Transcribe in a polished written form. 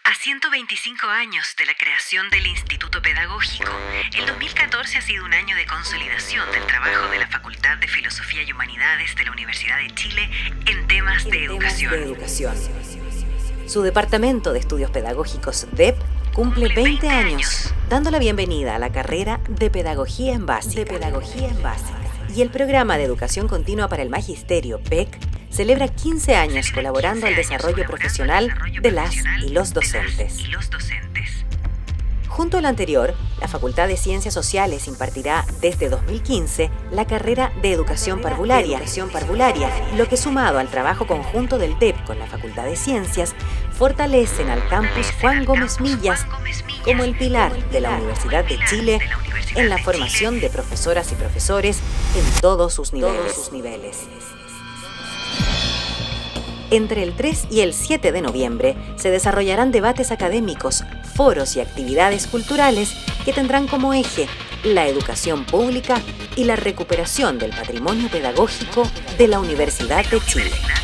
A 125 años de la creación del Instituto Pedagógico, el 2014 ha sido un año de consolidación del trabajo de la Facultad de Filosofía y Humanidades de la Universidad de Chile en temas de educación. Su Departamento de Estudios Pedagógicos DEP cumple 20 años, dando la bienvenida a la carrera de Pedagogía en Básica. Y el Programa de Educación Continua para el Magisterio, PEC, celebra 15 años colaborando al desarrollo profesional de las y los docentes. Junto a lo anterior, la Facultad de Ciencias Sociales impartirá desde 2015 la carrera de Educación Parvularia, lo que sumado al trabajo conjunto del DEP con la Facultad de Ciencias, fortalecen al campus Juan Gómez Millas como el pilar de la Universidad de Chile en la formación de profesoras y profesores en todos sus niveles. Entre el 3 y el 7 de noviembre se desarrollarán debates académicos, foros y actividades culturales que tendrán como eje la educación pública y la recuperación del patrimonio pedagógico de la Universidad de Chile.